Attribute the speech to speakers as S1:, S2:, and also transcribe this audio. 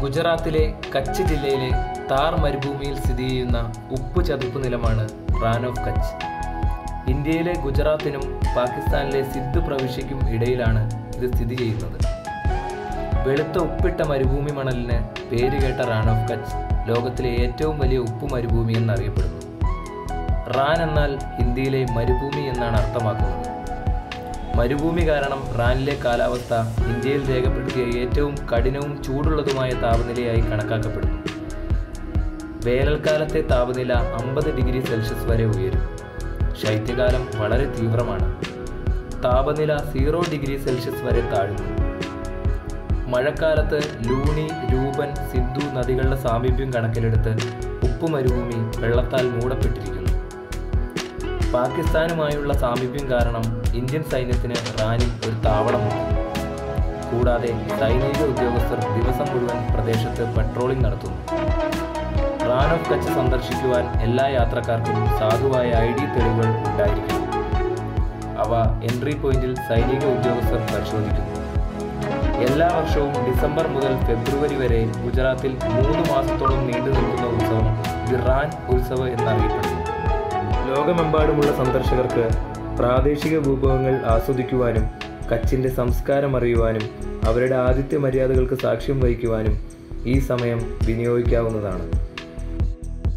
S1: ഗുജറാത്തിലെ കച്ച് ജില്ലയിലെ താർ മരുഭൂമിയിൽ സ്ഥിതി ചെയ്യുന്ന ഉപ്പ് ചതുപ്പ് നിലമാണ് റാൻ ഓഫ് കച്ച്. ഇന്ത്യയിലെ ഗുജറാത്തിനും പാകിസ്ഥാനിലെ സിന്ധ് പ്രവിശ്യയ്ക്കും ഇടയിലാണ് ഇത് സ്ഥിതി ചെയ്യുന്നത്. വെളുത്ത ഉപ്പിട്ട മരുഭൂമി മണലിന് പേരുകേട്ട റാൻ ഓഫ് കച്ച് ലോകത്തിലെ ഏറ്റവും വലിയ ഉപ്പ് മരുഭൂമി എന്നറിയപ്പെടുന്നു. റാൻ എന്നാൽ ഹിന്ദിയിലെ മരുഭൂമി എന്നാണ് അർത്ഥമാക്കുന്നത്. മരുഭൂമി കാരണം റാനിലെ കാലാവസ്ഥ ഇന്ത്യയിൽ രേഖപ്പെടുത്തിയ ഏറ്റവും കഠിനവും ചൂടുള്ളതുമായ താപനിലയായി കണക്കാക്കപ്പെടുന്നു. വേനൽക്കാലത്തെ താപനില 50 ഡിഗ്രി സെൽഷ്യസ് വരെ ഉയരും. ശൈത്യകാലം വളരെ തീവ്രമാണ്. താപനില 0 ഡിഗ്രി സെൽഷ്യസ് വരെ താഴുന്നു. മഴക്കാലത്ത് ലൂണി, രൂപൻ, സിന്ധു നദികളുടെ സാമീപ്യം കണക്കിലെടുത്ത് ഉപ്പ് മരുഭൂമി വെള്ളത്താൽ മൂടപ്പെട്ടിരിക്കുന്നു. പാകിസ്ഥാനുമായുള്ള സാമീപ്യം കാരണം ഇന്ത്യൻ സൈന്യത്തിന് റാനിൽ ഒരു താവളമുണ്ട്. കൂടാതെ സൈനിക ഉദ്യോഗസ്ഥർ ദിവസം മുഴുവൻ പ്രദേശത്ത് പട്രോളിംഗ് നടത്തുന്നു. റാൻ ഓഫ് കച്ച് സന്ദർശിക്കുവാൻ എല്ലാ യാത്രക്കാർക്കും സാധുവായ ID തെളിവുകൾ ഉണ്ടായിരിക്കണം. അവ എൻട്രി പോയിന്റിൽ സൈനിക ഉദ്യോഗസ്ഥർ പരിശോധിക്കുന്നു. എല്ലാ വർഷവും ഡിസംബർ മുതൽ ഫെബ്രുവരി വരെ ഗുജറാത്തിൽ 3 മാസത്തോളം നീണ്ടു നിൽക്കുന്ന ഉത്സവം ദി റാൻ ഉത്സവ് എന്നറിയപ്പെടുന്നു. ലോകമെമ്പാടുമുള്ള സന്ദർശകർക്ക് പ്രാദേശിക വിഭവങ്ങൾ ആസ്വദിക്കുവാനും കച്ചിൻ്റെ സംസ്കാരം അറിയുവാനും അവരുടെ ആതിഥ്യ മര്യാദകൾക്ക് സാക്ഷ്യം വഹിക്കുവാനും ഈ സമയം വിനിയോഗിക്കാവുന്നതാണ്.